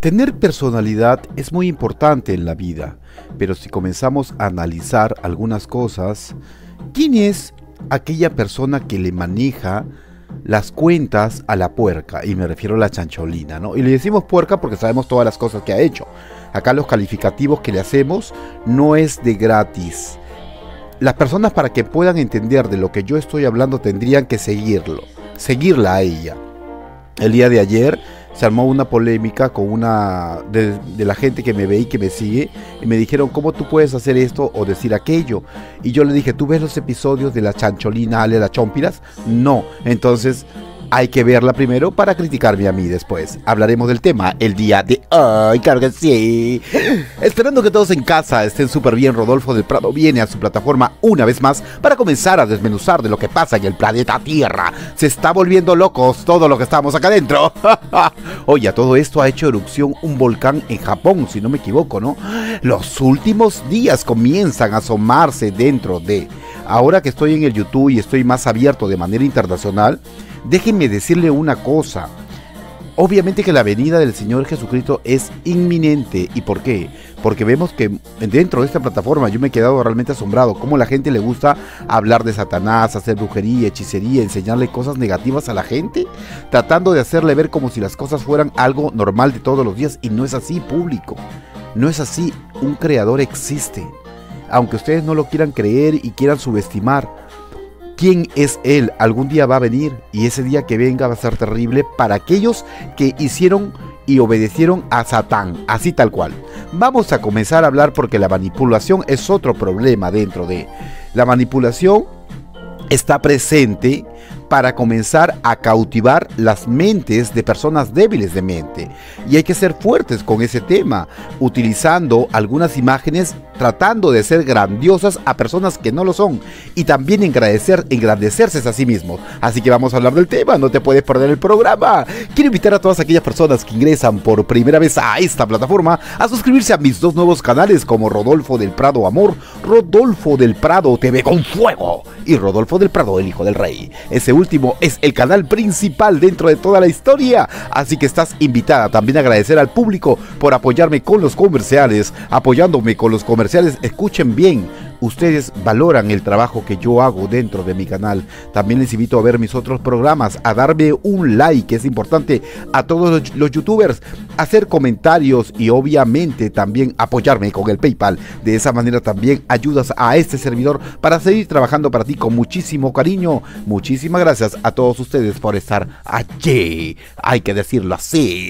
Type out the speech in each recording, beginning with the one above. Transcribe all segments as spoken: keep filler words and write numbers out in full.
Tener personalidad es muy importante en la vida, pero si comenzamos a analizar algunas cosas, ¿quién es aquella persona que le maneja las cuentas a la puerca? Y me refiero a la chancholina, ¿no? Y le decimos puerca porque sabemos todas las cosas que ha hecho. Acá los calificativos que le hacemos no es de gratis. Las personas, para que puedan entender de lo que yo estoy hablando, tendrían que seguirlo, seguirla a ella. El día de ayer se armó una polémica con una de, de la gente que me ve y que me sigue, y me dijeron: ¿cómo tú puedes hacer esto o decir aquello? Y yo le dije: ¿tú ves los episodios de la chancholina Ale la Chompiras? No. Entonces hay que verla primero para criticarme a mí después. Hablaremos del tema el día de hoy, claro que sí. Esperando que todos en casa estén súper bien, Rodolfo del Prado viene a su plataforma una vez más para comenzar a desmenuzar de lo que pasa en el planeta Tierra. Se está volviendo locos todo lo que estamos acá adentro. Oye, a todo esto ha hecho erupción un volcán en Japón, si no me equivoco, ¿no? Los últimos días comienzan a asomarse dentro de... Ahora que estoy en el YouTube y estoy más abierto de manera internacional, déjenme decirle una cosa. Obviamente que la venida del Señor Jesucristo es inminente. ¿Y por qué? Porque vemos que dentro de esta plataforma yo me he quedado realmente asombrado. Cómo la gente le gusta hablar de Satanás, hacer brujería, hechicería, enseñarle cosas negativas a la gente, tratando de hacerle ver como si las cosas fueran algo normal de todos los días. Y no es así, público. No es así. Un creador existe. Aunque ustedes no lo quieran creer y quieran subestimar, ¿quién es Él? Algún día va a venir, y ese día que venga va a ser terrible para aquellos que hicieron y obedecieron a Satán, así tal cual. Vamos a comenzar a hablar porque la manipulación es otro problema dentro de... La manipulación está presente para comenzar a cautivar las mentes de personas débiles de mente. Y hay que ser fuertes con ese tema, utilizando algunas imágenes, tratando de ser grandiosas a personas que no lo son, y también engrandecer, engrandecerse a sí mismos. Así que vamos a hablar del tema, no te puedes perder el programa. Quiero invitar a todas aquellas personas que ingresan por primera vez a esta plataforma a suscribirse a mis dos nuevos canales, como Rodolfo del Prado Amor, Rodolfo del Prado T V con Fuego y Rodolfo del Prado el Hijo del Rey. Ese último es el canal principal dentro de toda la historia, así que estás invitada. También agradecer al público por apoyarme con los comerciales, apoyándome con los comerciales. Escuchen bien, ustedes valoran el trabajo que yo hago dentro de mi canal. También les invito a ver mis otros programas, a darme un like, que es importante, a todos los, los youtubers, hacer comentarios y obviamente también apoyarme con el PayPal. De esa manera también ayudas a este servidor para seguir trabajando para ti con muchísimo cariño. Muchísimas gracias a todos ustedes por estar allí. Hay que decirlo así.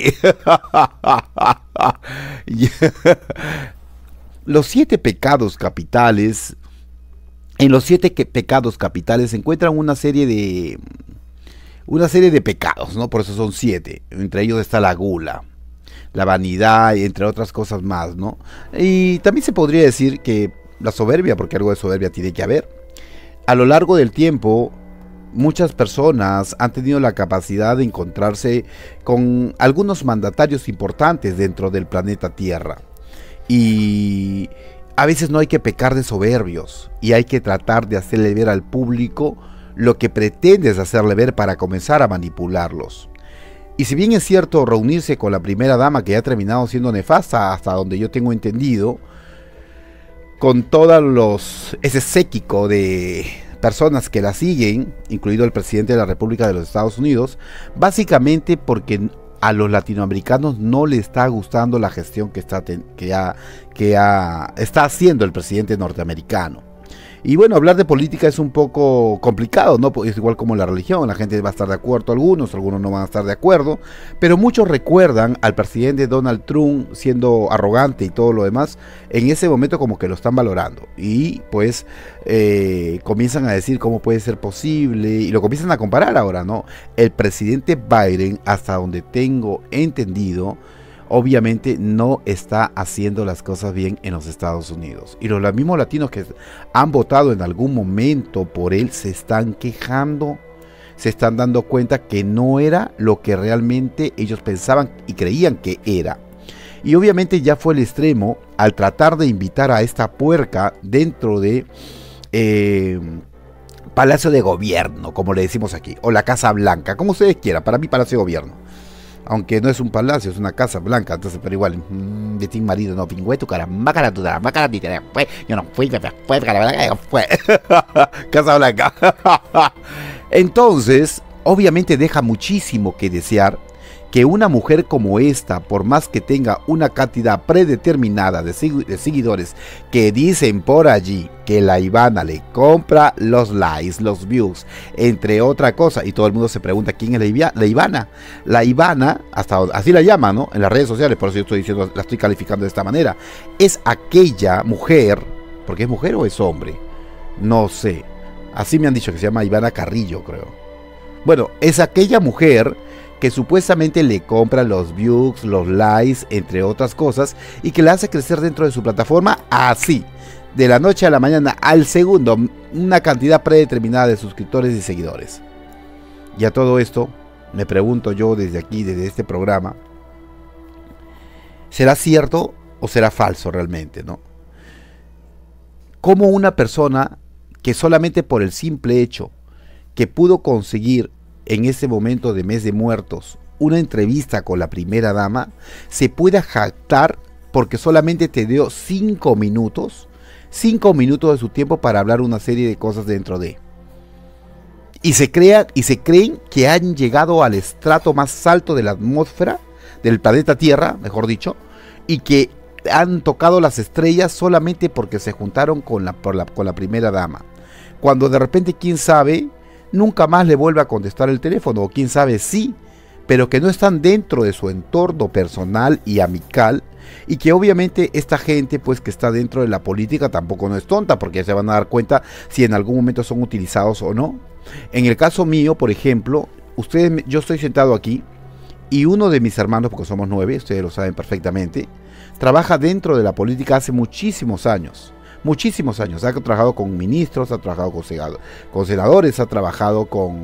Los siete pecados capitales. En los siete que pecados capitales se encuentran una serie de una serie de pecados, ¿no? Por eso son siete. Entre ellos está la gula, la vanidad, entre otras cosas más, ¿no? Y también se podría decir que la soberbia, porque algo de soberbia tiene que haber. A lo largo del tiempo, muchas personas han tenido la capacidad de encontrarse con algunos mandatarios importantes dentro del planeta Tierra. Y a veces no hay que pecar de soberbios, y hay que tratar de hacerle ver al público lo que pretendes hacerle ver para comenzar a manipularlos. Y si bien es cierto, reunirse con la primera dama, que ya ha terminado siendo nefasta hasta donde yo tengo entendido, con todos los ese séquito de personas que la siguen, incluido el presidente de la República de los Estados Unidos, básicamente porque a los latinoamericanos no le está gustando la gestión que está, que ha, que ha, está haciendo el presidente norteamericano. Y bueno, hablar de política es un poco complicado, ¿no? Es igual como la religión, la gente va a estar de acuerdo, algunos, algunos no van a estar de acuerdo, pero muchos recuerdan al presidente Donald Trump siendo arrogante y todo lo demás, en ese momento como que lo están valorando, y pues eh, comienzan a decir cómo puede ser posible, y lo comienzan a comparar ahora, ¿no? El presidente Biden, hasta donde tengo entendido, obviamente no está haciendo las cosas bien en los Estados Unidos. Y los mismos latinos que han votado en algún momento por él se están quejando, se están dando cuenta que no era lo que realmente ellos pensaban y creían que era. Y obviamente ya fue el extremo al tratar de invitar a esta puerca dentro de eh, Palacio de Gobierno, como le decimos aquí, o la Casa Blanca, como ustedes quieran. Para mí Palacio de Gobierno. Aunque no es un palacio, es una casa blanca, entonces, pero igual, mmm, de ti marido, no, pingüe tu cara, mácala tu cara, mácala tu cara, pues, yo no fui, después, fue, Casa Blanca. Entonces, obviamente deja muchísimo que desear que una mujer como esta, por más que tenga una cantidad predeterminada de, de seguidores que dicen por allí que la Ivana le compra los likes, los views, entre otra cosa, y todo el mundo se pregunta quién es la, Ivia, la Ivana. La Ivana, hasta así la llaman, ¿no? En las redes sociales, por eso yo estoy diciendo, la estoy calificando de esta manera. Es aquella mujer, porque es mujer o es hombre, no sé. Así me han dicho que se llama Ivana Carrillo, creo. Bueno, es aquella mujer que supuestamente le compra los views, los likes, entre otras cosas, y que la hace crecer dentro de su plataforma así, de la noche a la mañana, al segundo, una cantidad predeterminada de suscriptores y seguidores. Y a todo esto, me pregunto yo desde aquí, desde este programa, ¿será cierto o será falso realmente, no? ¿Cómo una persona que solamente por el simple hecho que pudo conseguir en ese momento de mes de muertos una entrevista con la primera dama se pueda jactar porque solamente te dio cinco minutos, cinco minutos de su tiempo para hablar una serie de cosas dentro de, y se crean y se creen que han llegado al estrato más alto de la atmósfera del planeta Tierra, mejor dicho, y que han tocado las estrellas solamente porque se juntaron con la, por la, con la primera dama, cuando de repente, quién sabe, nunca más le vuelve a contestar el teléfono, o quién sabe sí, pero que no están dentro de su entorno personal y amical, y que obviamente esta gente pues que está dentro de la política tampoco no es tonta, porque ya se van a dar cuenta si en algún momento son utilizados o no. En el caso mío, por ejemplo, ustedes, yo estoy sentado aquí, y uno de mis hermanos, porque somos nueve, ustedes lo saben perfectamente, trabaja dentro de la política hace muchísimos años. Muchísimos años, ha trabajado con ministros, ha trabajado con, con senadores, ha trabajado con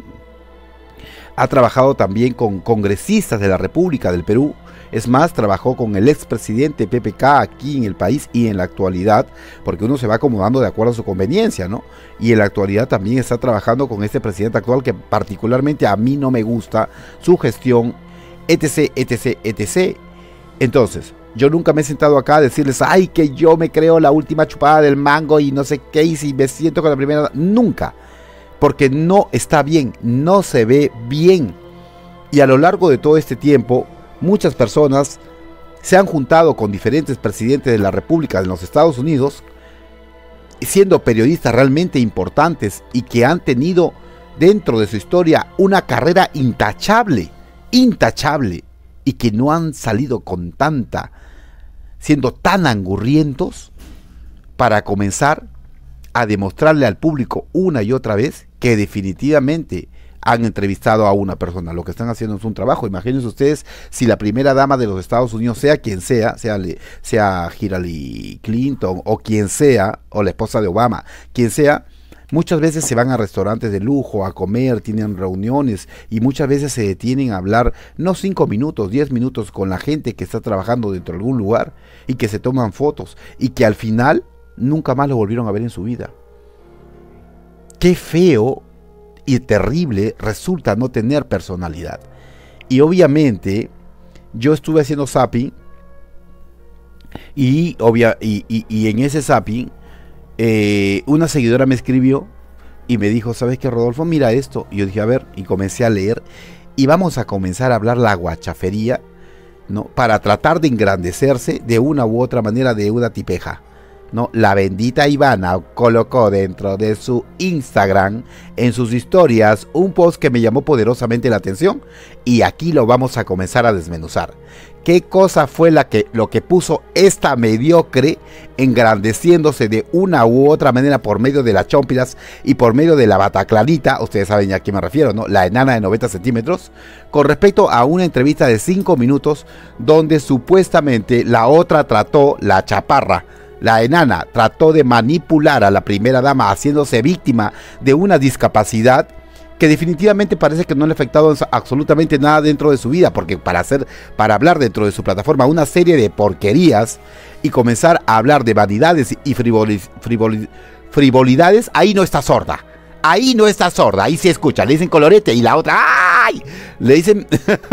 ha trabajado también con congresistas de la República del Perú. Es más, trabajó con el expresidente P P K aquí en el país y en la actualidad, porque uno se va acomodando de acuerdo a su conveniencia, ¿no? Y en la actualidad también está trabajando con este presidente actual que particularmente a mí no me gusta su gestión, etc, etc, etc. Entonces, yo nunca me he sentado acá a decirles, ay, que yo me creo la última chupada del mango y no sé qué, y si me siento con la primera. Nunca. Porque no está bien, no se ve bien. Y a lo largo de todo este tiempo, muchas personas se han juntado con diferentes presidentes de la República de los Estados Unidos, siendo periodistas realmente importantes y que han tenido dentro de su historia una carrera intachable, intachable. Y que no han salido con tanta, siendo tan angurrientos para comenzar a demostrarle al público una y otra vez que definitivamente han entrevistado a una persona. Lo que están haciendo es un trabajo. Imagínense ustedes si la primera dama de los Estados Unidos, sea quien sea, sea, sea Hillary Clinton o quien sea, o la esposa de Obama, quien sea, muchas veces se van a restaurantes de lujo a comer, tienen reuniones y muchas veces se detienen a hablar no cinco minutos, diez minutos con la gente que está trabajando dentro de algún lugar y que se toman fotos y que al final nunca más lo volvieron a ver en su vida. Qué feo y terrible resulta no tener personalidad. Y obviamente yo estuve haciendo zapping y, obvia, y, y, y en ese zapping Eh, una seguidora me escribió y me dijo, ¿sabes qué, Rodolfo? Mira esto. Y yo dije, a ver, y comencé a leer y vamos a comenzar a hablar la guachafería, ¿no? Para tratar de engrandecerse de una u otra manera de una tipeja, ¿no? La bendita Ivana colocó dentro de su Instagram, en sus historias, un post que me llamó poderosamente la atención y aquí lo vamos a comenzar a desmenuzar. ¿Qué cosa fue la que, lo que puso esta mediocre engrandeciéndose de una u otra manera por medio de las chompiras y por medio de la bataclanita? Ustedes saben a quién me refiero, ¿no? La enana de noventa centímetros, con respecto a una entrevista de cinco minutos donde supuestamente la otra trató, la chaparra, la enana, trató de manipular a la primera dama haciéndose víctima de una discapacidad que definitivamente parece que no le ha afectado absolutamente nada dentro de su vida, porque para hacer, para hablar dentro de su plataforma una serie de porquerías y comenzar a hablar de vanidades y frivoli, frivoli, frivolidades, ahí no está sorda, Ahí no está sorda, ahí sí escucha. Le dicen colorete y la otra, ¡ay! Le dicen...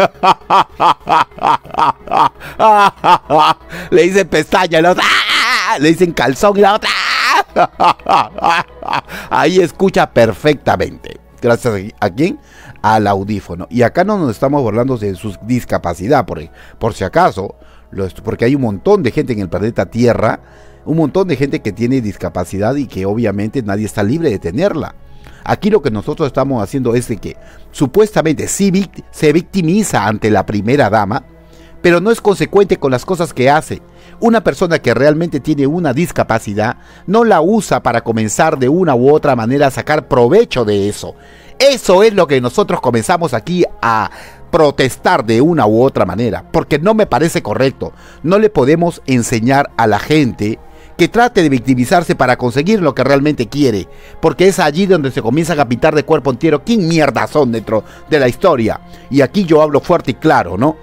Le dicen pestaña y la otra, ¡ah! Le dicen calzón y la otra, ¡ah! Ahí escucha perfectamente. Gracias a, ¿a quién? Al audífono. Y acá no nos estamos burlando de su discapacidad, por, por si acaso, los, porque hay un montón de gente en el planeta Tierra, un montón de gente que tiene discapacidad y que obviamente nadie está libre de tenerla. Aquí lo que nosotros estamos haciendo es de que supuestamente sí vict- se victimiza ante la primera dama, pero no es consecuente con las cosas que hace. Una persona que realmente tiene una discapacidad no la usa para comenzar de una u otra manera a sacar provecho de eso. Eso es lo que nosotros comenzamos aquí a protestar de una u otra manera, porque no me parece correcto. No le podemos enseñar a la gente que trate de victimizarse para conseguir lo que realmente quiere, porque es allí donde se comienzan a pintar de cuerpo entero quién mierda son dentro de la historia. Y aquí yo hablo fuerte y claro, ¿no?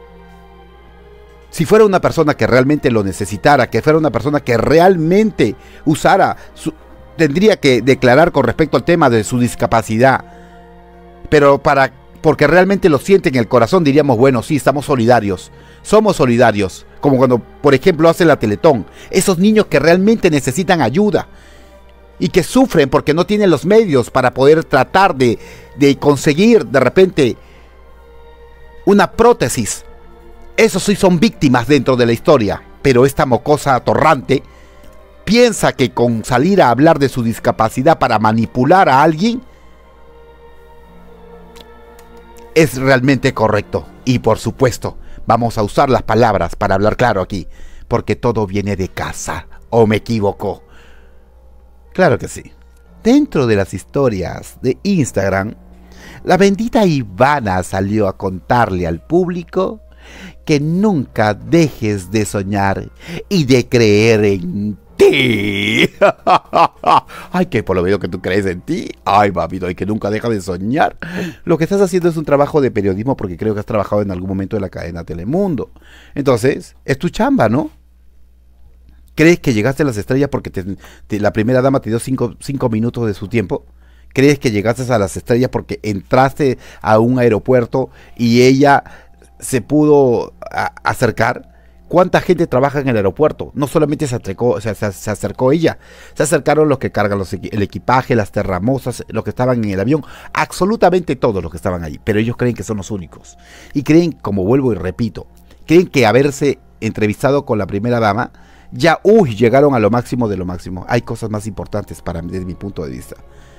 Si fuera una persona que realmente lo necesitara, que fuera una persona que realmente usara, su, tendría que declarar con respecto al tema de su discapacidad, pero para, porque realmente lo siente en el corazón, diríamos, bueno, sí, estamos solidarios, somos solidarios, como cuando, por ejemplo, hace la Teletón, esos niños que realmente necesitan ayuda y que sufren porque no tienen los medios para poder tratar de, de conseguir de repente una prótesis. Esos sí son víctimas dentro de la historia, pero esta mocosa atorrante piensa que con salir a hablar de su discapacidad para manipular a alguien es realmente correcto. Y por supuesto, vamos a usar las palabras para hablar claro aquí, porque todo viene de casa, ¿o me equivoco? Claro que sí. Dentro de las historias de Instagram, la bendita Ivana salió a contarle al público que nunca dejes de soñar y de creer en ti. Ay, que por lo menos que tú crees en ti. Ay, papito, y que nunca dejas de soñar. Lo que estás haciendo es un trabajo de periodismo, porque creo que has trabajado en algún momento en la cadena Telemundo. Entonces, es tu chamba, ¿no? ¿Crees que llegaste a las estrellas porque te, te, la primera dama te dio cinco, cinco minutos de su tiempo? ¿Crees que llegaste a las estrellas porque entraste a un aeropuerto y ella se pudo a, acercar? ¿Cuánta gente trabaja en el aeropuerto? No solamente se acercó, o sea, se, se acercó ella, se acercaron los que cargan los, el equipaje, las terramosas, los que estaban en el avión, absolutamente todos los que estaban allí, pero ellos creen que son los únicos. Y creen, como vuelvo y repito, creen que haberse entrevistado con la primera dama, ya, uy, llegaron a lo máximo de lo máximo. Hay cosas más importantes para mí, desde mi punto de vista.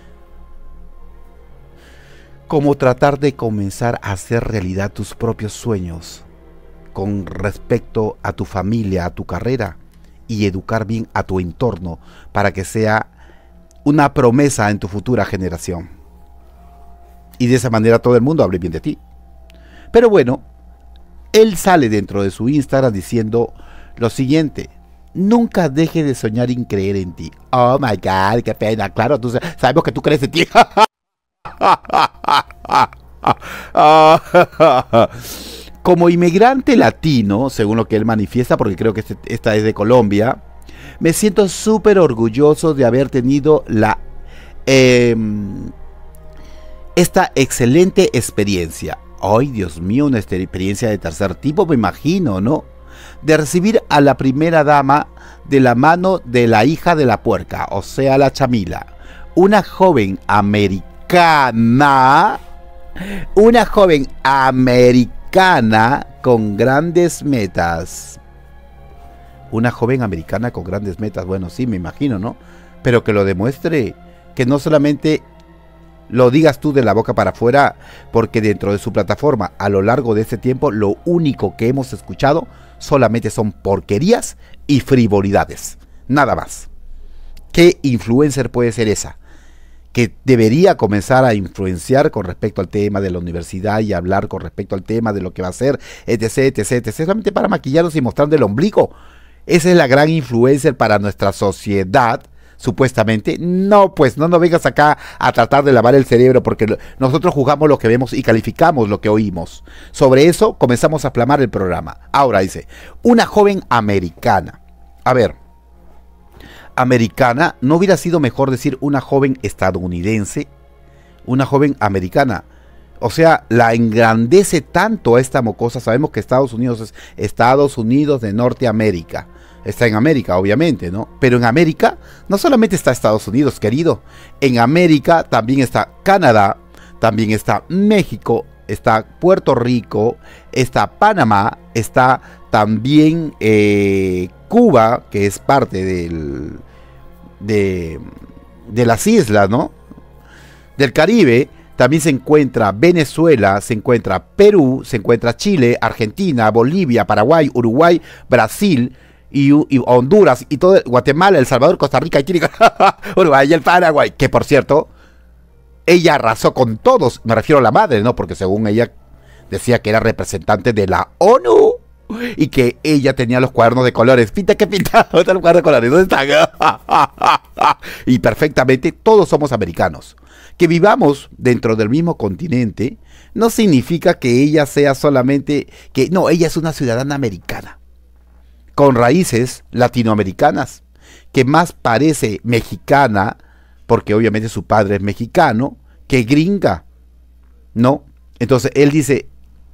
Como tratar de comenzar a hacer realidad tus propios sueños con respecto a tu familia, a tu carrera, y educar bien a tu entorno para que sea una promesa en tu futura generación. Y de esa manera todo el mundo hable bien de ti. Pero bueno, él sale dentro de su Instagram diciendo lo siguiente: nunca deje de soñar y creer en ti. Oh my God, qué pena. Claro, tú sabemos que tú crees en ti. Como inmigrante latino, según lo que él manifiesta, porque creo que este, esta es de Colombia, me siento súper orgulloso de haber tenido la eh, esta excelente experiencia. Ay, Dios mío, una experiencia de tercer tipo, me imagino, ¿no? De recibir a la primera dama de la mano de la hija de la puerca, o sea, la Chamila, una joven americana, una joven americana con grandes metas. Una joven americana con grandes metas, bueno, sí, me imagino, ¿no? Pero que lo demuestre, que no solamente lo digas tú de la boca para afuera, porque dentro de su plataforma, a lo largo de este tiempo, lo único que hemos escuchado solamente son porquerías y frivolidades, nada más. ¿Qué influencer puede ser esa? Que debería comenzar a influenciar con respecto al tema de la universidad y hablar con respecto al tema de lo que va a ser, etc, etc, etc, solamente para maquillarnos y mostrando el ombligo. Esa es la gran influencer para nuestra sociedad, supuestamente. No, pues no nos vengas acá a tratar de lavar el cerebro, porque nosotros juzgamos lo que vemos y calificamos lo que oímos. Sobre eso comenzamos a flamar el programa. Ahora dice, una joven americana. A ver, americana, ¿no hubiera sido mejor decir una joven estadounidense? Una joven americana. O sea, la engrandece tanto a esta mocosa. Sabemos que Estados Unidos es Estados Unidos de Norteamérica. Está en América, obviamente, ¿no? Pero en América no solamente está Estados Unidos, querido. En América también está Canadá, también está México, está Puerto Rico, está Panamá, está también eh, Cuba, que es parte del, de, de las islas, ¿no? Del Caribe. También se encuentra Venezuela, se encuentra Perú, se encuentra Chile, Argentina, Bolivia, Paraguay, Uruguay, Brasil y, y Honduras, y todo, Guatemala, El Salvador, Costa Rica, Haití, Uruguay y el Paraguay. Que por cierto, ella arrasó con todos. Me refiero a la madre, ¿no? Porque según ella decía que era representante de la ONU y que ella tenía los cuadernos de colores. Pinta que pinta, ¿dónde están los cuadernos de colores? ¿Dónde están? Y perfectamente todos somos americanos. Que vivamos dentro del mismo continente no significa que ella sea solamente que no, ella es una ciudadana americana con raíces latinoamericanas, que más parece mexicana, porque obviamente su padre es mexicano, que gringa, ¿no? Entonces él dice,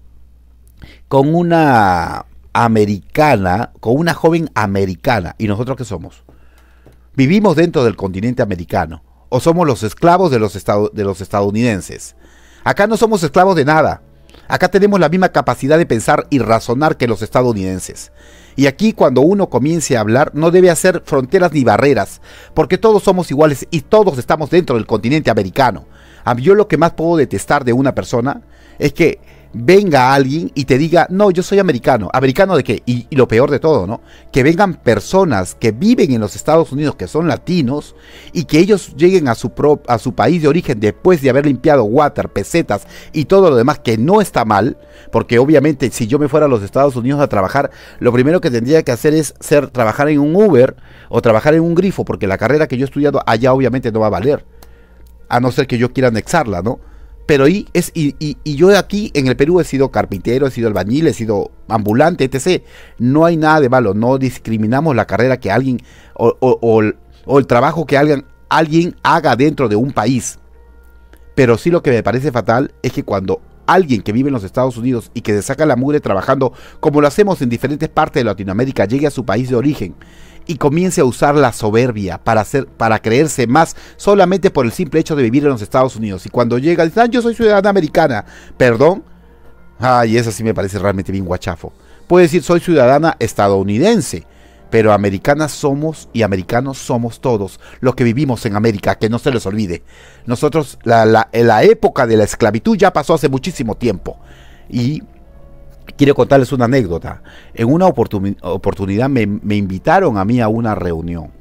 con una americana, con una joven americana. ¿Y nosotros qué somos? ¿Vivimos dentro del continente americano o somos los esclavos de los, estad- de los estadounidenses? Acá no somos esclavos de nada. Acá tenemos la misma capacidad de pensar y razonar que los estadounidenses. Y aquí, cuando uno comience a hablar, no debe hacer fronteras ni barreras, porque todos somos iguales y todos estamos dentro del continente americano. A mí, yo lo que más puedo detestar de una persona es que venga alguien y te diga, no, yo soy americano. ¿Americano de qué? Y, y lo peor de todo, ¿no? Que vengan personas que viven en los Estados Unidos, que son latinos, y que ellos lleguen a su, pro, a su país de origen después de haber limpiado water, pesetas y todo lo demás, que no está mal, porque obviamente si yo me fuera a los Estados Unidos a trabajar, lo primero que tendría que hacer es ser, trabajar en un Uber o trabajar en un grifo, porque la carrera que yo he estudiado allá obviamente no va a valer, a no ser que yo quiera anexarla, ¿no? Pero y, es, y, y, y yo aquí en el Perú he sido carpintero, he sido albañil, he sido ambulante, etcétera. No hay nada de malo, no discriminamos la carrera que alguien o, o, o, o el trabajo que alguien, alguien haga dentro de un país. Pero sí lo que me parece fatal es que cuando alguien que vive en los Estados Unidos y que se saca la mugre trabajando, como lo hacemos en diferentes partes de Latinoamérica, llegue a su país de origen y comience a usar la soberbia para hacer, para creerse más solamente por el simple hecho de vivir en los Estados Unidos. Y cuando llega, dice, ah, yo soy ciudadana americana. Perdón. Ay, eso sí me parece realmente bien guachafo. Puede decir, soy ciudadana estadounidense, pero americanas somos y americanos somos todos los que vivimos en América, que no se les olvide. Nosotros, la, la, la época de la esclavitud ya pasó hace muchísimo tiempo. Y quiero contarles una anécdota. En una oportun oportunidad me, me invitaron a mí a una reunión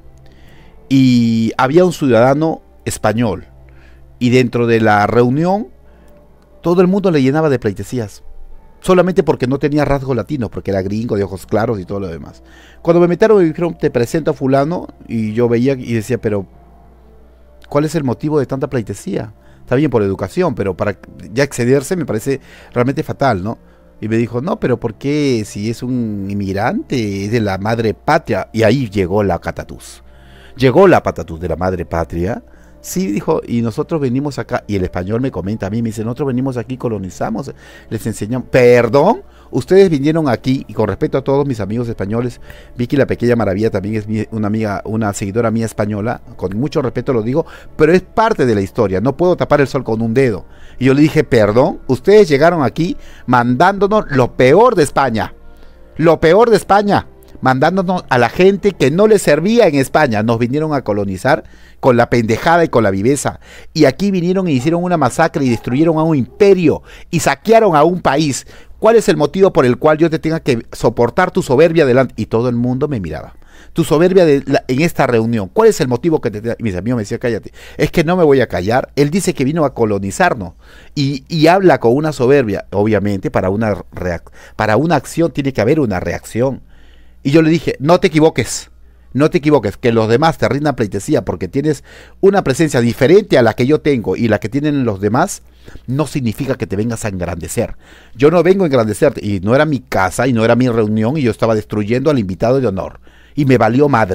y había un ciudadano español y dentro de la reunión todo el mundo le llenaba de pleitesías solamente porque no tenía rasgos latinos, porque era gringo, de ojos claros y todo lo demás. Cuando me metieron me dijeron, te presento a fulano, y yo veía y decía, pero ¿cuál es el motivo de tanta pleitesía? Está bien por educación, pero para ya excederse me parece realmente fatal, ¿no? Y me dijo, no, pero ¿por qué si es un inmigrante, es de la madre patria? Y ahí llegó la catatús. Llegó la patatús de la madre patria. Sí, dijo, y nosotros venimos acá, y el español me comenta a mí, me dice, nosotros venimos aquí, colonizamos, les enseñamos. Perdón, ustedes vinieron aquí, y con respeto a todos mis amigos españoles, Vicky la Pequeña Maravilla también es mi, una amiga, una seguidora mía española, con mucho respeto lo digo, pero es parte de la historia, no puedo tapar el sol con un dedo. Y yo le dije, perdón, ustedes llegaron aquí mandándonos lo peor de España, lo peor de España, mandándonos a la gente que no les servía en España. Nos vinieron a colonizar con la pendejada y con la viveza. Y aquí vinieron y hicieron una masacre y destruyeron a un imperio y saquearon a un país. ¿Cuál es el motivo por el cual yo te tenga que soportar tu soberbia delante? Y todo el mundo me miraba. Tu soberbia de la, en esta reunión. ¿Cuál es el motivo que te... Y mis amigos me decían, cállate. Es que no me voy a callar. Él dice que vino a colonizarnos. Y, y habla con una soberbia. Obviamente, para una, reac para una acción tiene que haber una reacción. Y yo le dije, no te equivoques, no te equivoques, que los demás te rindan pleitesía porque tienes una presencia diferente a la que yo tengo y la que tienen los demás, no significa que te vengas a engrandecer. Yo no vengo a engrandecerte, y no era mi casa y no era mi reunión y yo estaba destruyendo al invitado de honor. Y me valió madre,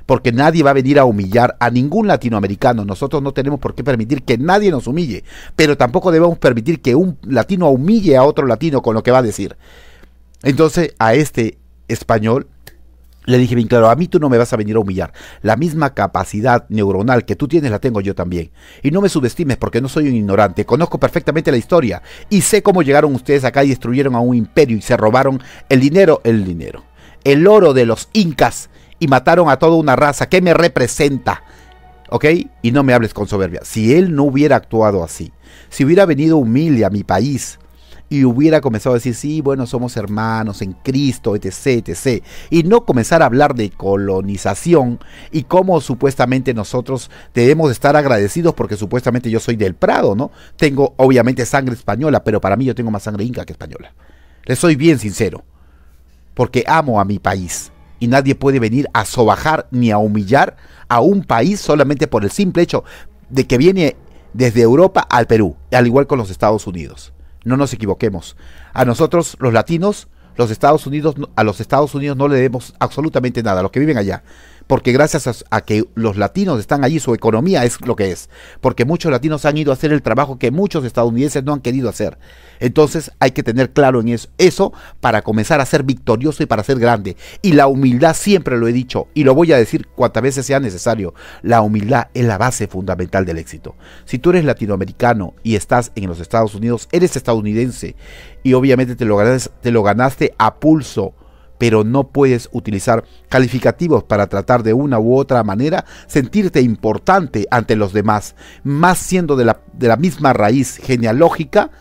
porque nadie va a venir a humillar a ningún latinoamericano. Nosotros no tenemos por qué permitir que nadie nos humille, pero tampoco debemos permitir que un latino humille a otro latino con lo que va a decir. Entonces a este español le dije bien claro, a mí tú no me vas a venir a humillar. La misma capacidad neuronal que tú tienes la tengo yo también. Y no me subestimes porque no soy un ignorante. Conozco perfectamente la historia y sé cómo llegaron ustedes acá y destruyeron a un imperio y se robaron el dinero, el dinero, el oro de los incas y mataron a toda una raza que me representa. ¿Ok? Y no me hables con soberbia. Si él no hubiera actuado así, si hubiera venido humilde a mi país y hubiera comenzado a decir, sí, bueno, somos hermanos en Cristo, etc, etcétera, y no comenzar a hablar de colonización y cómo supuestamente nosotros debemos estar agradecidos porque supuestamente yo soy del Prado, ¿no? Tengo obviamente sangre española, pero para mí yo tengo más sangre inca que española. Les soy bien sincero, porque amo a mi país y nadie puede venir a sobajar ni a humillar a un país solamente por el simple hecho de que viene desde Europa al Perú, al igual con los Estados Unidos. No nos equivoquemos. A nosotros, los latinos, los Estados Unidos, a los Estados Unidos no le debemos absolutamente nada, a los que viven allá. Porque gracias a, a que los latinos están allí, su economía es lo que es. Porque muchos latinos han ido a hacer el trabajo que muchos estadounidenses no han querido hacer. Entonces hay que tener claro en eso, eso para comenzar a ser victorioso y para ser grande. Y la humildad, siempre lo he dicho y lo voy a decir cuantas veces sea necesario. La humildad es la base fundamental del éxito. Si tú eres latinoamericano y estás en los Estados Unidos, eres estadounidense y obviamente te lo ganaste, te lo ganaste a pulso, pero no puedes utilizar calificativos para tratar de una u otra manera sentirte importante ante los demás, más siendo de la, de la misma raíz genealógica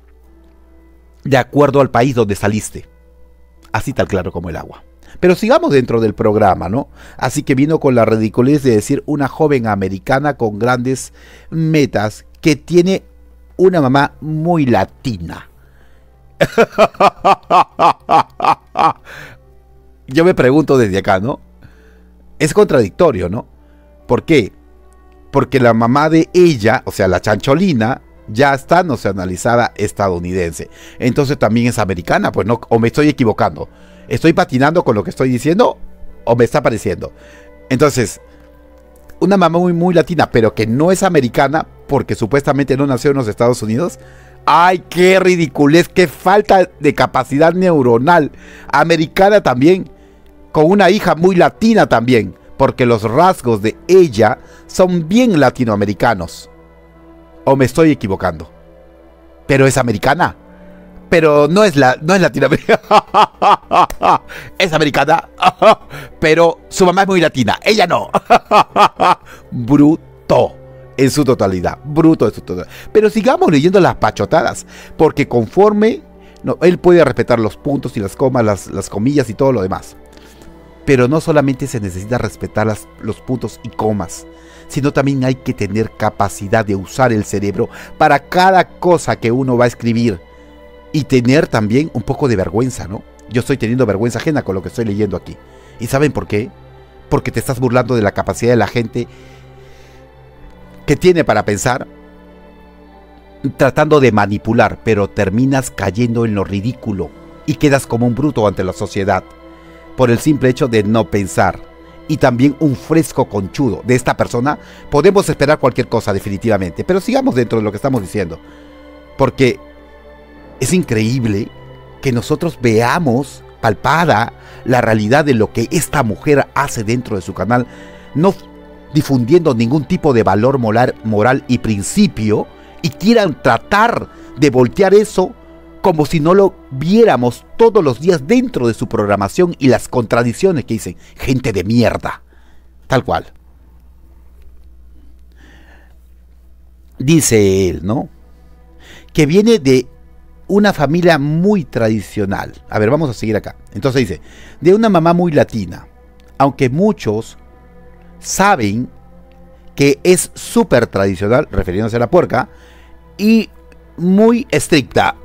de acuerdo al país donde saliste. Así tal claro como el agua. Pero sigamos dentro del programa, ¿no? Así que vino con la ridiculez de decir una joven americana con grandes metas que tiene una mamá muy latina. Yo me pregunto desde acá, ¿no? Es contradictorio, ¿no? ¿Por qué? Porque la mamá de ella, o sea, la chancholina, ya está nacionalizada estadounidense. Entonces también es americana, pues no, o me estoy equivocando. ¿Estoy patinando con lo que estoy diciendo o me está pareciendo? Entonces, una mamá muy, muy latina, pero que no es americana porque supuestamente no nació en los Estados Unidos. ¡Ay, qué ridiculez! ¡Qué falta de capacidad neuronal! Americana también, con una hija muy latina también, porque los rasgos de ella son bien latinoamericanos. ¿O me estoy equivocando? Pero es americana. Pero no es, la, no es latinoamericana. Es americana. Pero su mamá es muy latina. Ella no. Bruto. En su totalidad. Bruto en su totalidad. Pero sigamos leyendo las pachotadas. Porque conforme... No, él puede respetar los puntos y las comas, las, las comillas y todo lo demás. Pero no solamente se necesita respetar las, los puntos y comas, sino también hay que tener capacidad de usar el cerebro para cada cosa que uno va a escribir. Y tener también un poco de vergüenza, ¿no? Yo estoy teniendo vergüenza ajena con lo que estoy leyendo aquí. ¿Y saben por qué? Porque te estás burlando de la capacidad de la gente que tiene para pensar, tratando de manipular, pero terminas cayendo en lo ridículo y quedas como un bruto ante la sociedad por el simple hecho de no pensar. Y también un fresco conchudo de esta persona. Podemos esperar cualquier cosa definitivamente, pero sigamos dentro de lo que estamos diciendo, porque es increíble que nosotros veamos palpada la realidad de lo que esta mujer hace dentro de su canal, no difundiendo ningún tipo de valor moral, moral y principio, y quieran tratar de voltear eso como si no lo viéramos todos los días dentro de su programación y las contradicciones que dicen, gente de mierda, tal cual. Dice él, ¿no? Que viene de una familia muy tradicional. A ver, vamos a seguir acá. Entonces dice, de una mamá muy latina, aunque muchos saben que es súper tradicional, refiriéndose a la puerca, y muy estricta.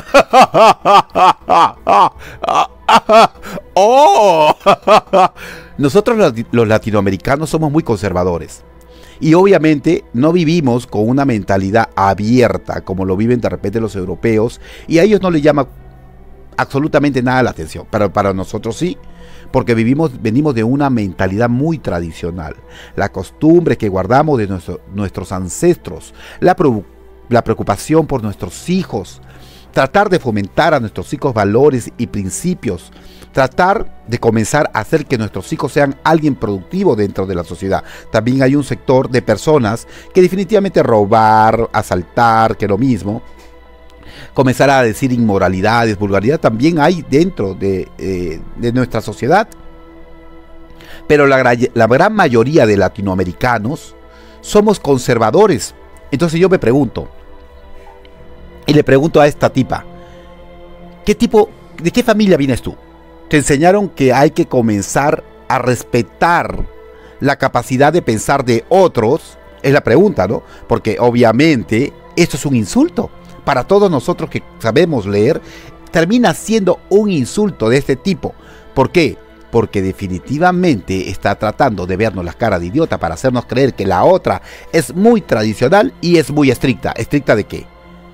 ¡Oh! Nosotros los latinoamericanos somos muy conservadores. Y obviamente no vivimos con una mentalidad abierta como lo viven de repente los europeos, y a ellos no les llama absolutamente nada la atención, pero para nosotros sí. porque vivimos, venimos de una mentalidad muy tradicional. La costumbre que guardamos de nuestro, nuestros ancestros, la, pro, la preocupación por nuestros hijos, tratar de fomentar a nuestros hijos valores y principios, tratar de comenzar a hacer que nuestros hijos sean alguien productivo dentro de la sociedad. También hay un sector de personas que definitivamente robar, asaltar, que lo mismo, comenzar a decir inmoralidades, vulgaridad, también hay dentro de, eh, de nuestra sociedad. Pero la, la gran mayoría de latinoamericanos somos conservadores. Entonces yo me pregunto, y le pregunto a esta tipa, ¿qué tipo, de qué familia vienes tú? Te enseñaron que hay que comenzar a respetar la capacidad de pensar de otros. Es la pregunta, ¿no? Porque obviamente esto es un insulto. Para todos nosotros que sabemos leer, termina siendo un insulto de este tipo. ¿Por qué? Porque definitivamente está tratando de vernos las caras de idiota para hacernos creer que la otra es muy tradicional y es muy estricta. ¿Estricta de qué?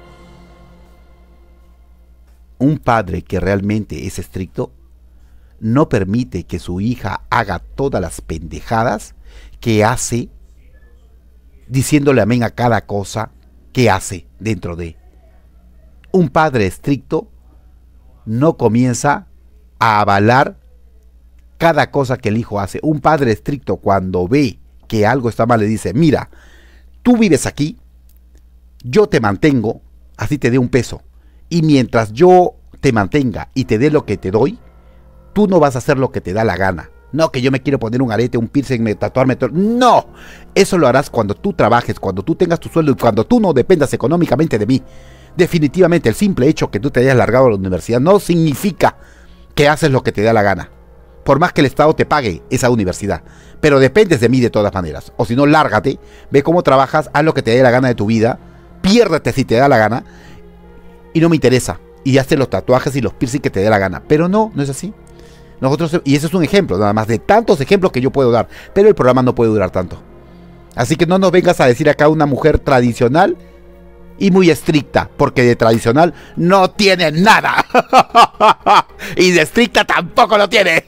Un padre que realmente es estricto no permite que su hija haga todas las pendejadas que hace, diciéndole amén a cada cosa que hace dentro de. Un padre estricto no comienza a avalar cada cosa que el hijo hace. Un padre estricto, cuando ve que algo está mal, le dice, mira, tú vives aquí, yo te mantengo, así te dé un peso. Y mientras yo te mantenga y te dé lo que te doy, tú no vas a hacer lo que te da la gana. No, que yo me quiero poner un arete, un piercing, me tatuarme. No, eso lo harás cuando tú trabajes, cuando tú tengas tu sueldo y cuando tú no dependas económicamente de mí. Definitivamente el simple hecho que tú te hayas largado a la universidad no significa que haces lo que te da la gana. Por más que el Estado te pague esa universidad. Pero dependes de mí de todas maneras. O si no, lárgate, ve cómo trabajas, haz lo que te dé la gana de tu vida, piérdete si te da la gana y no me interesa. Y hazte los tatuajes y los piercing que te dé la gana. Pero no, no es así. Nosotros, y ese es un ejemplo, nada más de tantos ejemplos que yo puedo dar. Pero el programa no puede durar tanto. Así que no nos vengas a decir acá una mujer tradicional y muy estricta, porque de tradicional no tiene nada. Y de estricta tampoco lo tiene.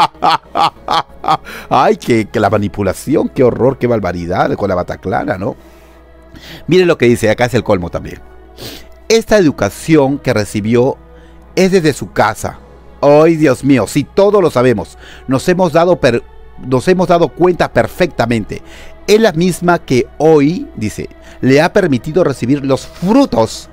Ay, que, que la manipulación, qué horror, qué barbaridad con la Bataclana, ¿no? Miren lo que dice, acá es el colmo también. Esta educación que recibió es desde su casa. Ay, Dios mío, sí, todos lo sabemos. Nos hemos dado, per, nos hemos dado cuenta perfectamente. Es la misma que hoy, dice, le ha permitido recibir los frutos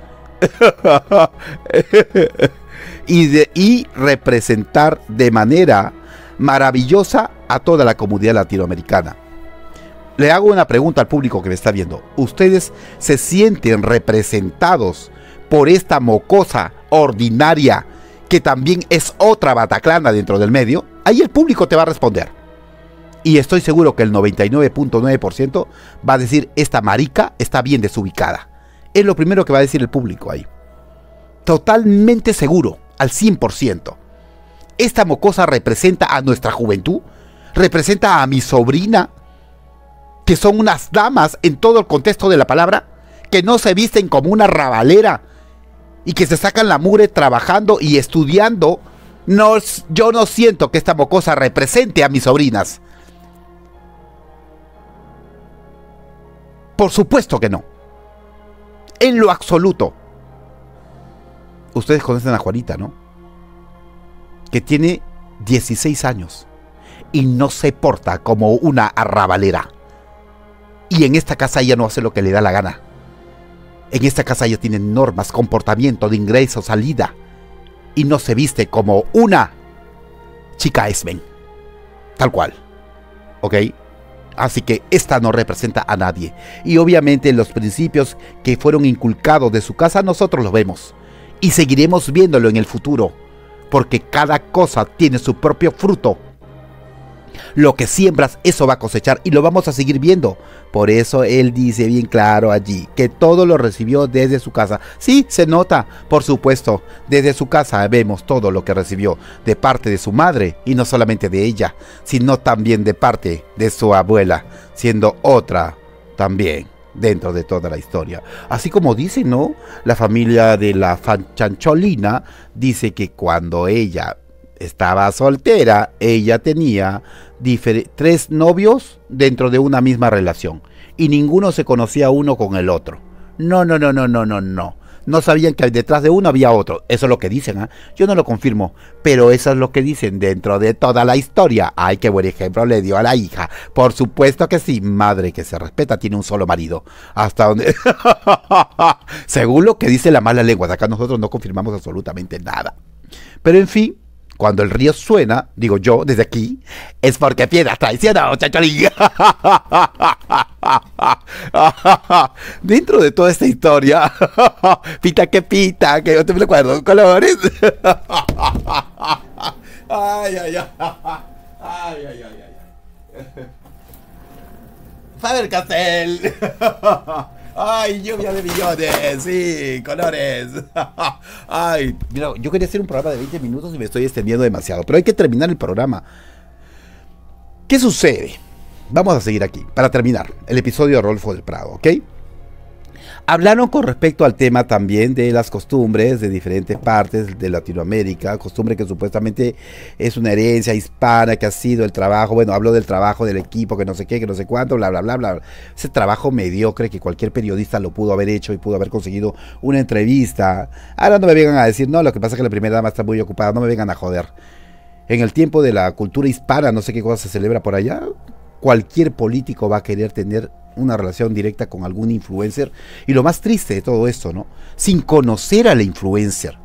y, de, y representar de manera maravillosa a toda la comunidad latinoamericana. Le hago una pregunta al público que me está viendo. ¿Ustedes se sienten representados por esta mocosa ordinaria que también es otra Bataclana dentro del medio? Ahí el público te va a responder. Y estoy seguro que el noventa y nueve punto nueve por ciento va a decir, esta marica está bien desubicada. Es lo primero que va a decir el público ahí. Totalmente seguro, al cien por ciento. Esta mocosa representa a nuestra juventud, representa a mi sobrina, que son unas damas en todo el contexto de la palabra, que no se visten como una rabalera y que se sacan la mugre trabajando y estudiando. No, yo no siento que esta mocosa represente a mis sobrinas. Por supuesto que no. En lo absoluto. Ustedes conocen a Juanita, ¿no? Que tiene dieciséis años y no se porta como una arrabalera. Y en esta casa ella no hace lo que le da la gana. En esta casa ella tiene normas, comportamiento de ingreso, salida. Y no se viste como una chica esben. Tal cual. ¿Ok? Así que esta no representa a nadie. Y obviamente los principios que fueron inculcados de su casa nosotros los vemos. Y seguiremos viéndolo en el futuro. Porque cada cosa tiene su propio fruto. Lo que siembras, eso va a cosechar y lo vamos a seguir viendo. Por eso él dice bien claro allí que todo lo recibió desde su casa. Sí, se nota, por supuesto. Desde su casa vemos todo lo que recibió de parte de su madre. Y no solamente de ella, sino también de parte de su abuela, siendo otra también dentro de toda la historia. Así como dice, ¿no? La familia de la Fancholina dice que cuando ella estaba soltera, ella tenía tres novios dentro de una misma relación y ninguno se conocía uno con el otro. No, no, no, no, no, no, no. No sabían que detrás de uno había otro. Eso es lo que dicen, ¿eh? Yo no lo confirmo, pero eso es lo que dicen dentro de toda la historia. Ay, qué buen ejemplo le dio a la hija. Por supuesto que sí, madre que se respeta tiene un solo marido. Hasta donde... Según lo que dice la mala lengua, acá nosotros no confirmamos absolutamente nada. Pero en fin, cuando el río suena, digo yo, desde aquí, es porque piedras traicionan, chacholín. Dentro de toda esta historia, pita que pita, que yo te me acuerdo, colores. Ay, ay, ay. Ay, ay, ay, ay. Faber-Castell. Ay, lluvia de millones, sí, colores. Ay, mira, yo quería hacer un programa de veinte minutos y me estoy extendiendo demasiado, pero hay que terminar el programa. ¿Qué sucede? Vamos a seguir aquí, para terminar el episodio de Rodolfo del Prado, ¿ok? Hablaron con respecto al tema también de las costumbres de diferentes partes de Latinoamérica, costumbre que supuestamente es una herencia hispana, que ha sido el trabajo, bueno, habló del trabajo del equipo, que no sé qué, que no sé cuánto, bla, bla, bla, bla. Ese trabajo mediocre que cualquier periodista lo pudo haber hecho y pudo haber conseguido una entrevista. Ahora no me vengan a decir, no, lo que pasa es que la primera dama está muy ocupada, no me vengan a joder. En el tiempo de la cultura hispana, no sé qué cosa se celebra por allá, cualquier político va a querer tener una relación directa con algún influencer. Y lo más triste de todo esto, ¿no? Sin conocer a la influencer.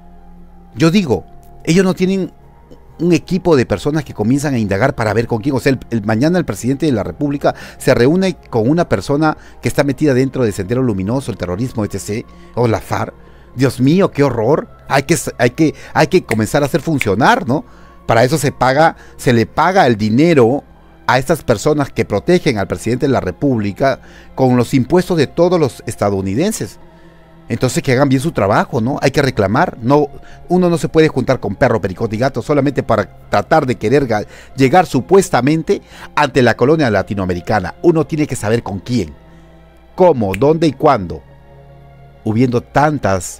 Yo digo, ellos no tienen un equipo de personas que comienzan a indagar para ver con quién. O sea, el, el, mañana el presidente de la República se reúne con una persona que está metida dentro de Sendero Luminoso, el terrorismo, etcétera, o la FARC. Dios mío, qué horror. Hay que, hay que, hay que comenzar a hacer funcionar, ¿no? Para eso se paga, se le paga el dinero a estas personas que protegen al presidente de la República con los impuestos de todos los estadounidenses. Entonces que hagan bien su trabajo, ¿no? Hay que reclamar. No, uno no se puede juntar con perro, pericote y gato solamente para tratar de querer llegar supuestamente ante la colonia latinoamericana. Uno tiene que saber con quién, cómo, dónde y cuándo. Hubiendo tantas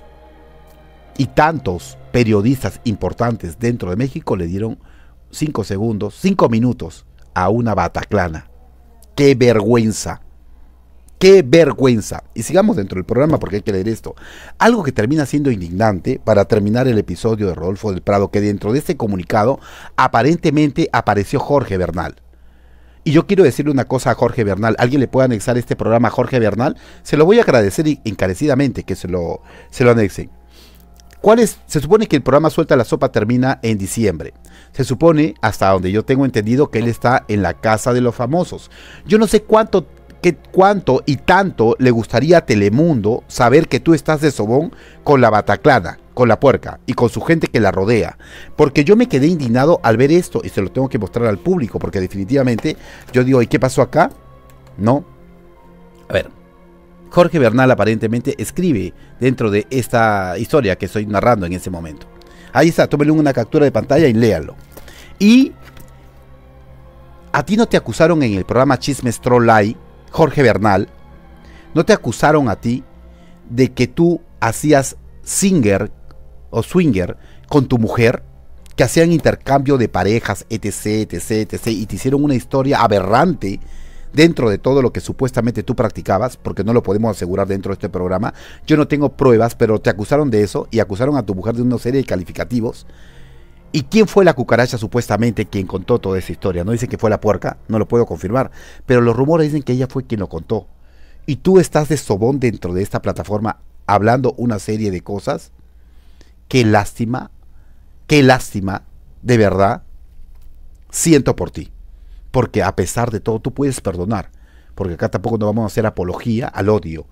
y tantos periodistas importantes dentro de México, le dieron cinco segundos, cinco minutos a una Bataclana. ¡Qué vergüenza! ¡Qué vergüenza! Y sigamos dentro del programa porque hay que leer esto. Algo que termina siendo indignante para terminar el episodio de Rodolfo del Prado, que dentro de este comunicado aparentemente apareció Jorge Bernal. Y yo quiero decirle una cosa a Jorge Bernal. ¿Alguien le puede anexar este programa a Jorge Bernal? Se lo voy a agradecer encarecidamente que se lo, se lo anexen. ¿Cuál es? Se supone que el programa Suelta la Sopa termina en diciembre. Se supone, hasta donde yo tengo entendido, que él está en la casa de los famosos. Yo no sé cuánto, qué, cuánto y tanto le gustaría a Telemundo saber que tú estás de sobón con la Bataclana, con la puerca y con su gente que la rodea. Porque yo me quedé indignado al ver esto y se lo tengo que mostrar al público, porque definitivamente yo digo, ¿y qué pasó acá? No. A ver. Jorge Bernal aparentemente escribe dentro de esta historia que estoy narrando en ese momento. Ahí está, tómele una captura de pantalla y léalo. Y a ti no te acusaron en el programa Chismes Trolley, Jorge Bernal, no te acusaron a ti de que tú hacías singer o swinger con tu mujer, que hacían intercambio de parejas, etc, etc, etc, y te hicieron una historia aberrante dentro de todo lo que supuestamente tú practicabas, porque no lo podemos asegurar dentro de este programa. Yo no tengo pruebas, pero te acusaron de eso y acusaron a tu mujer de una serie de calificativos. ¿Y quién fue la cucaracha supuestamente quien contó toda esa historia? No dicen que fue la puerca, no lo puedo confirmar, pero los rumores dicen que ella fue quien lo contó. Y tú estás de sobón dentro de esta plataforma hablando una serie de cosas. Qué lástima, qué lástima, de verdad, siento por ti. Porque a pesar de todo, tú puedes perdonar. Porque acá tampoco nos vamos a hacer apología al odio.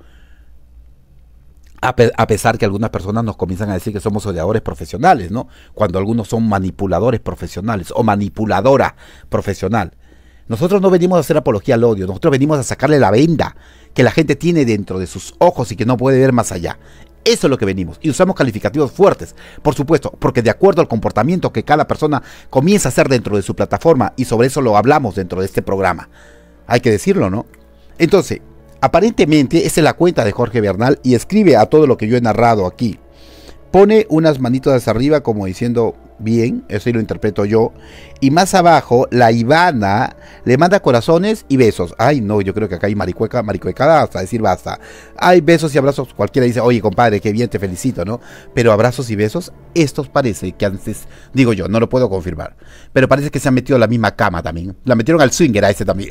A, pe a pesar que algunas personas nos comienzan a decir que somos odiadores profesionales, ¿no? Cuando algunos son manipuladores profesionales o manipuladora profesional. Nosotros no venimos a hacer apología al odio. Nosotros venimos a sacarle la venda que la gente tiene dentro de sus ojos y que no puede ver más allá. Eso es lo que venimos. Y usamos calificativos fuertes, por supuesto, porque de acuerdo al comportamiento que cada persona comienza a hacer dentro de su plataforma, y sobre eso lo hablamos dentro de este programa. Hay que decirlo, ¿no? Entonces, aparentemente, esa es la cuenta de Jorge Bernal y escribe a todo lo que yo he narrado aquí. Pone unas manitos hacia arriba como diciendo, Bien, eso lo interpreto yo. Y más abajo, la Ivana le manda corazones y besos. Ay, no, yo creo que acá hay maricueca, maricuecada hasta decir basta. Hay besos y abrazos. Cualquiera dice, oye, compadre, qué bien, te felicito, ¿no? Pero abrazos y besos, estos parece que antes, digo yo, no lo puedo confirmar. Pero parece que se han metido a la misma cama también. La metieron al swinger a ese también.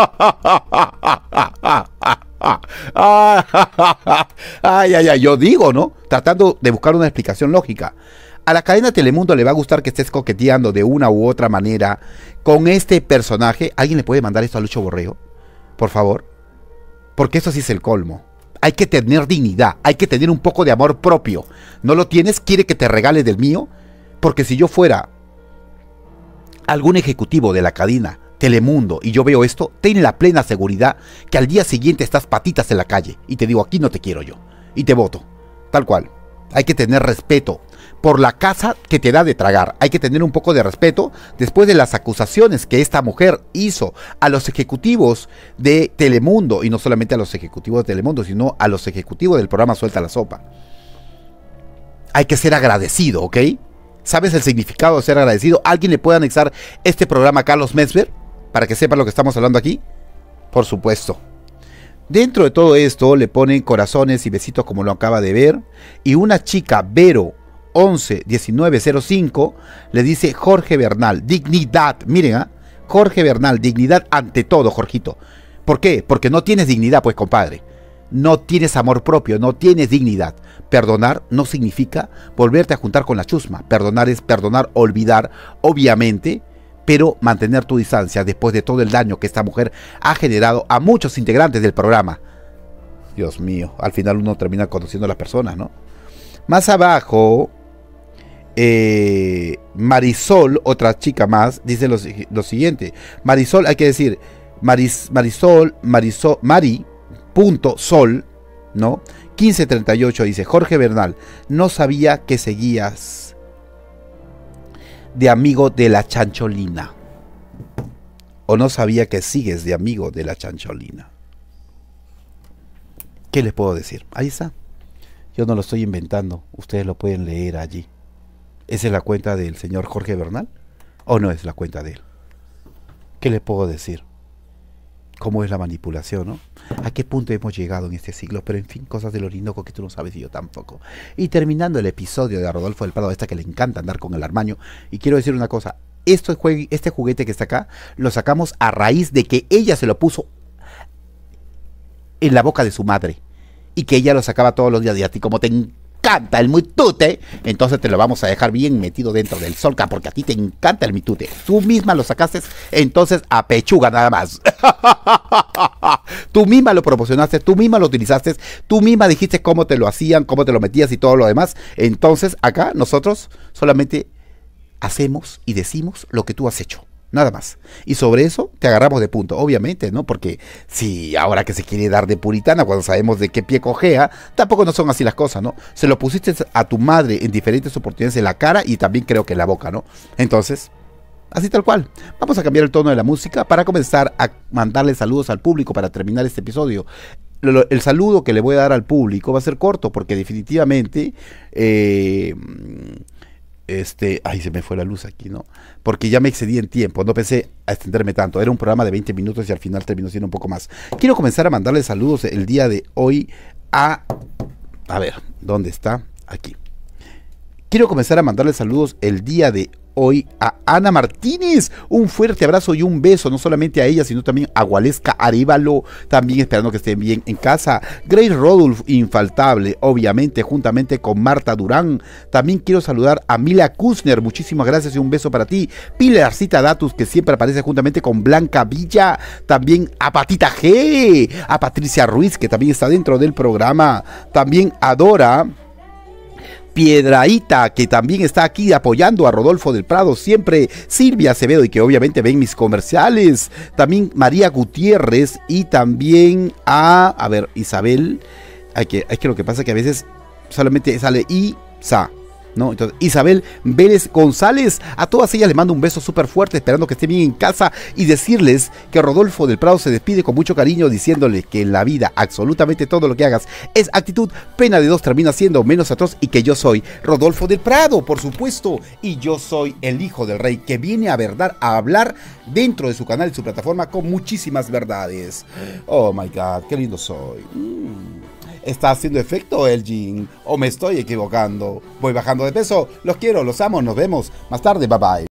Ay, ay, ay, yo digo, ¿no? Tratando de buscar una explicación lógica. A la cadena Telemundo le va a gustar que estés coqueteando de una u otra manera con este personaje. ¿Alguien le puede mandar esto a Lucho Borrego? Por favor. Porque eso sí es el colmo. Hay que tener dignidad, hay que tener un poco de amor propio. ¿No lo tienes? ¿Quiere que te regale del mío? Porque si yo fuera algún ejecutivo de la cadena Telemundo y yo veo esto, ten la plena seguridad que al día siguiente estás patitas en la calle y te digo, aquí no te quiero yo y te voto, tal cual. Hay que tener respeto por la casa que te da de tragar. Hay que tener un poco de respeto después de las acusaciones que esta mujer hizo a los ejecutivos de Telemundo, y no solamente a los ejecutivos de Telemundo, sino a los ejecutivos del programa Suelta la Sopa. Hay que ser agradecido, ¿ok? ¿Sabes el significado de ser agradecido? ¿Alguien le puede anexar este programa a Carlos Metzger para que sepa lo que estamos hablando aquí? Por supuesto. Dentro de todo esto le ponen corazones y besitos como lo acaba de ver. Y una chica, Vero once diecinueve cero cinco, le dice Jorge Bernal, dignidad. Miren, ¿eh? Jorge Bernal, dignidad ante todo, Jorgito. ¿Por qué? Porque no tienes dignidad, pues, compadre. No tienes amor propio, no tienes dignidad. Perdonar no significa volverte a juntar con la chusma. Perdonar es perdonar, olvidar, obviamente, pero mantener tu distancia después de todo el daño que esta mujer ha generado a muchos integrantes del programa. Dios mío, al final uno termina conociendo a las personas, ¿no? Más abajo, eh, Marisol, otra chica más, dice lo, lo siguiente. Marisol, hay que decir, Maris, Marisol, Marisol, Mari, punto, Sol, ¿no? quince treinta y ocho dice, Jorge Bernal, no sabía que seguías de amigo de la chancholina. O no sabía que sigues de amigo de la chancholina. ¿Qué les puedo decir? Ahí está. Yo no lo estoy inventando. Ustedes lo pueden leer allí. ¿Esa es la cuenta del señor Jorge Bernal? ¿O no es la cuenta de él? ¿Qué les puedo decir? ¿Cómo es la manipulación, no? ¿A qué punto hemos llegado en este siglo? Pero en fin, cosas del Orinoco que tú no sabes y yo tampoco. Y terminando el episodio de Rodolfo del Prado, esta que le encanta andar con el armaño. Y quiero decir una cosa. Esto, este juguete que está acá, lo sacamos a raíz de que ella se lo puso en la boca de su madre. Y que ella lo sacaba todos los días. Y a ti como te encanta el mitute, entonces te lo vamos a dejar bien metido dentro del solca, porque a ti te encanta el mitute. Tú misma lo sacaste, entonces a pechuga nada más. Tú misma lo proporcionaste, tú misma lo utilizaste, tú misma dijiste cómo te lo hacían, cómo te lo metías y todo lo demás. Entonces acá nosotros solamente hacemos y decimos lo que tú has hecho. Nada más. Y sobre eso te agarramos de punto, obviamente, ¿no? Porque si ahora que se quiere dar de puritana cuando sabemos de qué pie cojea, tampoco no son así las cosas, ¿no? Se lo pusiste a tu madre en diferentes oportunidades en la cara y también creo que en la boca, ¿no? Entonces, así tal cual. Vamos a cambiar el tono de la música para comenzar a mandarle saludos al público para terminar este episodio. El saludo que le voy a dar al público va a ser corto porque definitivamente... Eh, Este, ay, se me fue la luz aquí, ¿no? Porque ya me excedí en tiempo, no pensé a extenderme tanto. Era un programa de veinte minutos y al final terminó siendo un poco más. Quiero comenzar a mandarle saludos el día de hoy a... A ver, ¿dónde está? Aquí. Quiero comenzar a mandarle saludos el día de hoy a Ana Martínez. Un fuerte abrazo y un beso, no solamente a ella, sino también a Gualesca Arévalo, también esperando que estén bien en casa. Grace Rodulf, infaltable, obviamente, juntamente con Marta Durán. También quiero saludar a Mila Kusner, muchísimas gracias y un beso para ti. Pilarcita Datus, que siempre aparece juntamente con Blanca Villa. También a Patita G, a Patricia Ruiz, que también está dentro del programa. También a Dora Piedraíta, que también está aquí apoyando a Rodolfo del Prado, siempre Silvia Acevedo, y que obviamente ven mis comerciales, también María Gutiérrez, y también a, a ver, Isabel, hay que, hay que lo que pasa es que a veces solamente sale Isa, ¿no? Entonces, Isabel Vélez González, a todas ellas les mando un beso súper fuerte, esperando que estén bien en casa, y decirles que Rodolfo del Prado se despide con mucho cariño, diciéndoles que en la vida absolutamente todo lo que hagas es actitud, pena de dos termina siendo menos atroz, y que yo soy Rodolfo del Prado, por supuesto, y yo soy el hijo del rey, que viene a verdad, a hablar dentro de su canal y su plataforma con muchísimas verdades. Oh my God, qué lindo soy. Mm. ¿Está haciendo efecto el gin? ¿O me estoy equivocando? Voy bajando de peso. Los quiero, los amo, nos vemos más tarde. Bye bye.